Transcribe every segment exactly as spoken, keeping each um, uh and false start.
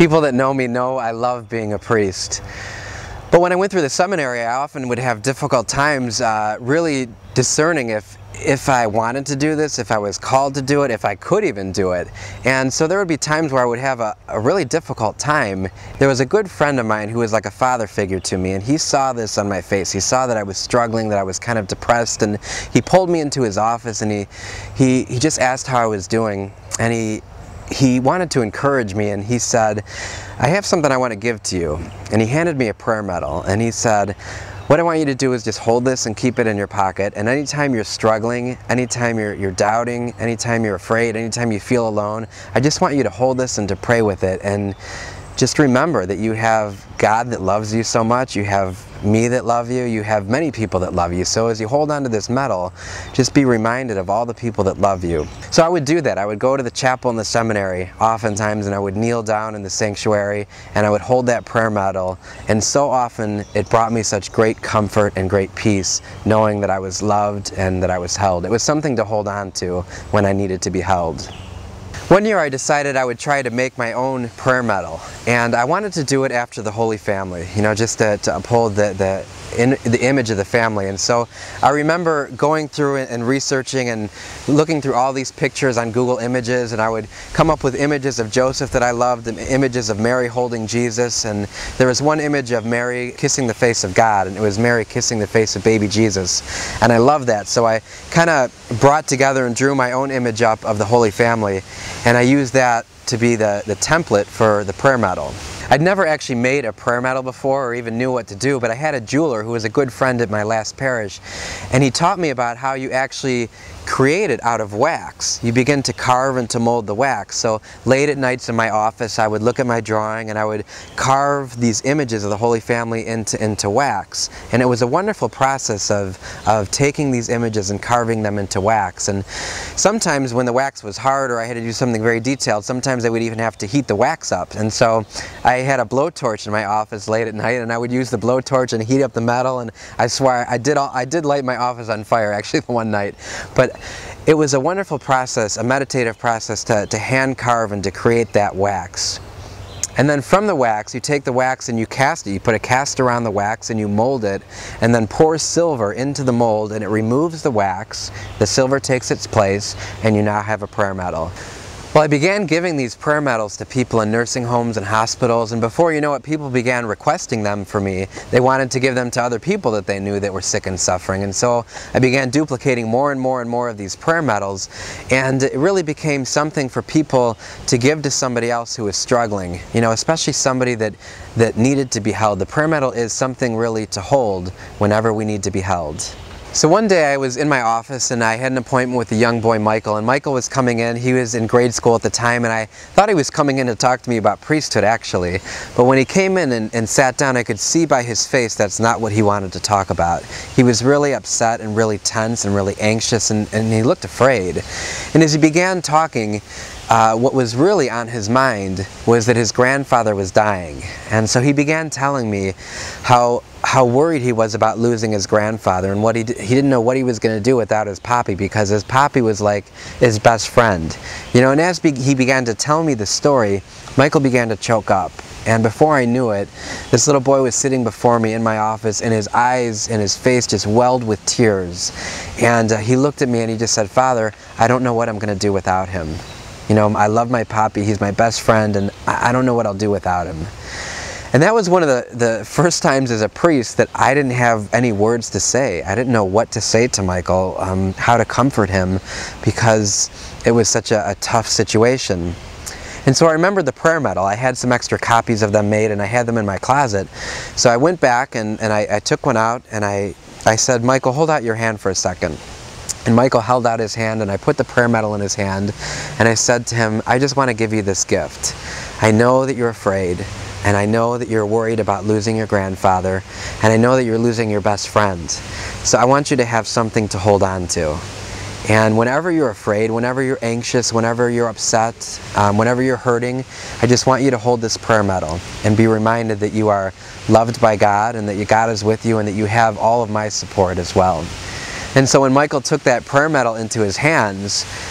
People that know me know I love being a priest. But when I went through the seminary, I often would have difficult times uh, really discerning if if I wanted to do this, if I was called to do it, if I could even do it. And so there would be times where I would have a, a really difficult time. There was a good friend of mine who was like a father figure to me, and he saw this on my face. He saw that I was struggling, that I was kind of depressed, and he pulled me into his office and he, he, he just asked how I was doing. And he, he wanted to encourage me, and he said, "I have something I want to give to you." And he handed me a prayer medal, and he said, "What I want you to do is just hold this and keep it in your pocket, and anytime you're struggling, anytime you're, you're doubting, anytime you're afraid, anytime you feel alone, I just want you to hold this and to pray with it, and just remember that you have God that loves you so much, you have me that love you, you have many people that love you, so as you hold on to this medal, just be reminded of all the people that love you." So I would do that. I would go to the chapel in the seminary oftentimes, and I would kneel down in the sanctuary, and I would hold that prayer medal, and so often it brought me such great comfort and great peace, knowing that I was loved and that I was held. It was something to hold on to when I needed to be held. One year I decided I would try to make my own prayer medal, and I wanted to do it after the Holy Family, you know, just to, to uphold the, the, in, the image of the family. And so I remember going through and researching and looking through all these pictures on Google Images, and I would come up with images of Joseph that I loved, and images of Mary holding Jesus, and there was one image of Mary kissing the face of God, and it was Mary kissing the face of baby Jesus, and I loved that. So I kind of brought together and drew my own image up of the Holy Family, and I used that to be the, the template for the prayer medal. I'd never actually made a prayer medal before or even knew what to do, but I had a jeweler who was a good friend at my last parish, and he taught me about how you actually create it out of wax. You begin to carve and to mold the wax. So late at nights in my office, I would look at my drawing and I would carve these images of the Holy Family into, into wax. And it was a wonderful process of, of taking these images and carving them into wax. And sometimes when the wax was hard or I had to do something very detailed, sometimes I would even have to heat the wax up. And so I had a blowtorch in my office late at night, and I would use the blowtorch and heat up the metal, and I swear I did, all, I did light my office on fire actually one night. But it was a wonderful process, a meditative process to, to hand carve and to create that wax. And then from the wax, you take the wax and you cast it. You put a cast around the wax and you mold it, and then pour silver into the mold, and it removes the wax, the silver takes its place, and you now have a prayer medal. Well, I began giving these prayer medals to people in nursing homes and hospitals, and before you know it, people began requesting them for me. They wanted to give them to other people that they knew that were sick and suffering, and so I began duplicating more and more and more of these prayer medals, and it really became something for people to give to somebody else who was struggling, you know, especially somebody that, that needed to be held. The prayer medal is something really to hold whenever we need to be held. So one day I was in my office and I had an appointment with the young boy Michael, and Michael was coming in. He was in grade school at the time, and I thought he was coming in to talk to me about priesthood actually, but when he came in and, and sat down, I could see by his face that's not what he wanted to talk about. He was really upset and really tense and really anxious, and, and he looked afraid. And as he began talking, Uh, what was really on his mind was that his grandfather was dying. And so he began telling me how how worried he was about losing his grandfather, and what he, he didn't know what he was going to do without his papi, because his papi was like his best friend. You know, and as be he began to tell me the story, Michael began to choke up. And before I knew it, this little boy was sitting before me in my office, and his eyes and his face just welled with tears. And uh, he looked at me and he just said, "Father, I don't know what I'm going to do without him. You know, I love my papi, he's my best friend, and I don't know what I'll do without him." And that was one of the, the first times as a priest that I didn't have any words to say. I didn't know what to say to Michael, um, how to comfort him, because it was such a, a tough situation. And so I remembered the prayer medal. I had some extra copies of them made, and I had them in my closet. So I went back and, and I, I took one out, and I, I said, "Michael, hold out your hand for a second." And Michael held out his hand, and I put the prayer medal in his hand, and I said to him, "I just want to give you this gift. I know that you're afraid, and I know that you're worried about losing your grandfather, and I know that you're losing your best friend. So I want you to have something to hold on to. And whenever you're afraid, whenever you're anxious, whenever you're upset, um, whenever you're hurting, I just want you to hold this prayer medal and be reminded that you are loved by God, and that God is with you, and that you have all of my support as well." And so when Michael took that prayer medal into his hands,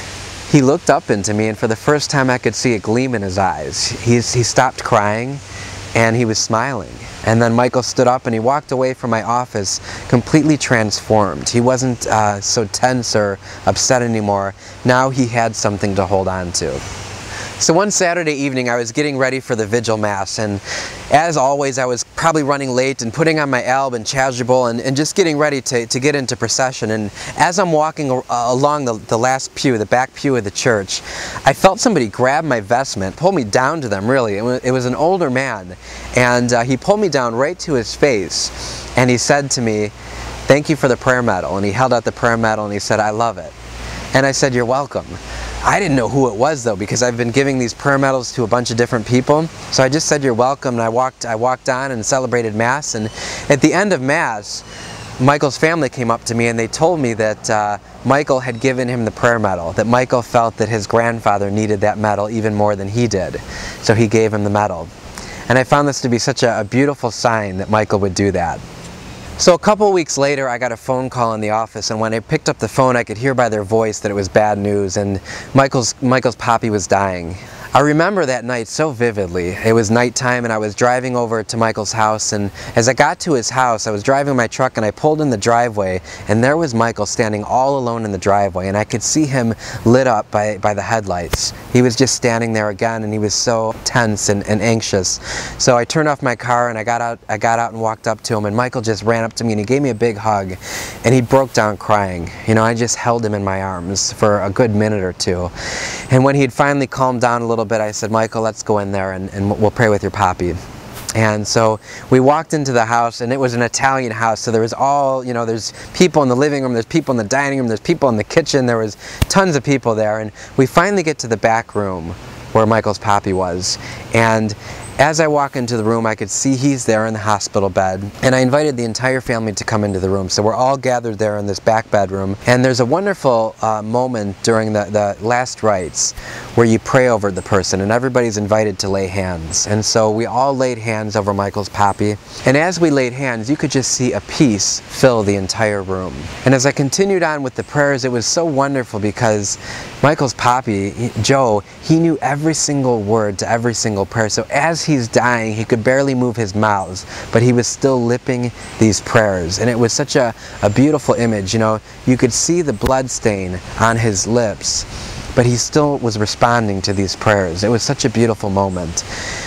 he looked up into me, and for the first time I could see a gleam in his eyes. He's, he stopped crying, and he was smiling. And then Michael stood up and he walked away from my office completely transformed. He wasn't uh, so tense or upset anymore. Now he had something to hold on to. So one Saturday evening I was getting ready for the Vigil Mass, and as always I was probably running late and putting on my alb and chasuble and, and just getting ready to, to get into procession. And as I'm walking uh, along the, the last pew, the back pew of the church, I felt somebody grab my vestment, pull me down to them really. It was, it was an older man, and uh, he pulled me down right to his face and he said to me, "Thank you for the prayer medal." And he held out the prayer medal and he said, "I love it." And I said, "You're welcome." I didn't know who it was though, because I've been giving these prayer medals to a bunch of different people. So I just said, "You're welcome," and I walked, I walked on and celebrated Mass. And at the end of Mass, Michael's family came up to me and they told me that uh, Michael had given him the prayer medal, that Michael felt that his grandfather needed that medal even more than he did. So he gave him the medal. And I found this to be such a, a beautiful sign that Michael would do that. So a couple weeks later I got a phone call in the office, and when I picked up the phone I could hear by their voice that it was bad news, and Michael's, Michael's Poppy was dying. I remember that night so vividly. It was nighttime and I was driving over to Michael's house, and as I got to his house I was driving my truck and I pulled in the driveway, and there was Michael standing all alone in the driveway, and I could see him lit up by, by the headlights. He was just standing there again, and he was so tense and, and anxious. So I turned off my car and I got out I got out and walked up to him, and Michael just ran up to me and he gave me a big hug and he broke down crying. You know, I just held him in my arms for a good minute or two. And when he had finally calmed down a little bit, I said, "Michael, let's go in there and, and we'll pray with your Poppy." And so we walked into the house, and it was an Italian house, so there was all, you know, there's people in the living room, there's people in the dining room, there's people in the kitchen, there was tons of people there. And we finally get to the back room where Michael's Poppy was, and as I walk into the room I could see he's there in the hospital bed, and I invited the entire family to come into the room. So we're all gathered there in this back bedroom, and there's a wonderful uh, moment during the, the last rites where you pray over the person and everybody's invited to lay hands. And so we all laid hands over Michael's Poppy, and as we laid hands you could just see a peace fill the entire room. And as I continued on with the prayers, it was so wonderful because Michael's Poppy, he, Joe, he knew every single word to every single prayer. So as he's dying, he could barely move his mouth, but he was still lipping these prayers. And it was such a, a beautiful image. You know, you could see the blood stain on his lips, but he still was responding to these prayers. It was such a beautiful moment.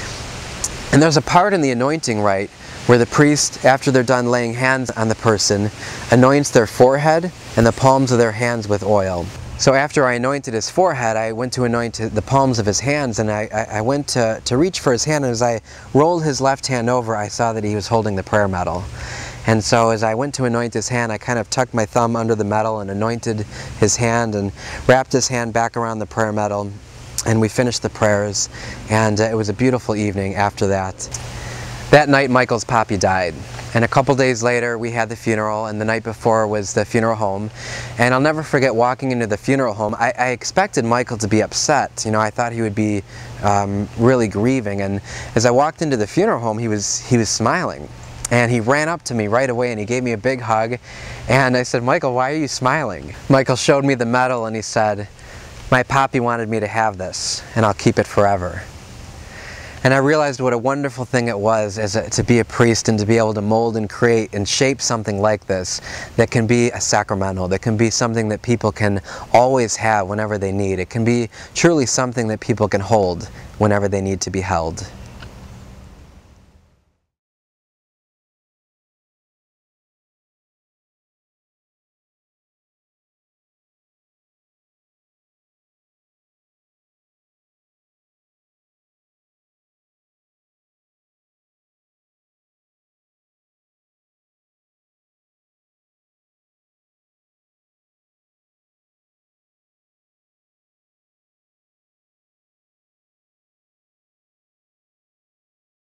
And there's a part in the anointing rite where the priest, after they're done laying hands on the person, anoints their forehead and the palms of their hands with oil. So after I anointed his forehead, I went to anoint the palms of his hands, and I, I, I went to, to reach for his hand, and as I rolled his left hand over, I saw that he was holding the prayer medal. And so as I went to anoint his hand, I kind of tucked my thumb under the medal and anointed his hand and wrapped his hand back around the prayer medal, and we finished the prayers, and uh, it was a beautiful evening after that. That night Michael's Poppy died. And a couple days later we had the funeral, and the night before was the funeral home. And I'll never forget walking into the funeral home. I, I expected Michael to be upset. You know, I thought he would be um, really grieving. And as I walked into the funeral home, he was, he was smiling. And he ran up to me right away and he gave me a big hug. And I said, "Michael, why are you smiling?" Michael showed me the medal and he said, "My Poppy wanted me to have this, and I'll keep it forever." And I realized what a wonderful thing it was as a, to be a priest and to be able to mold and create and shape something like this that can be a sacramental, that can be something that people can always have whenever they need. It can be truly something that people can hold whenever they need to be held.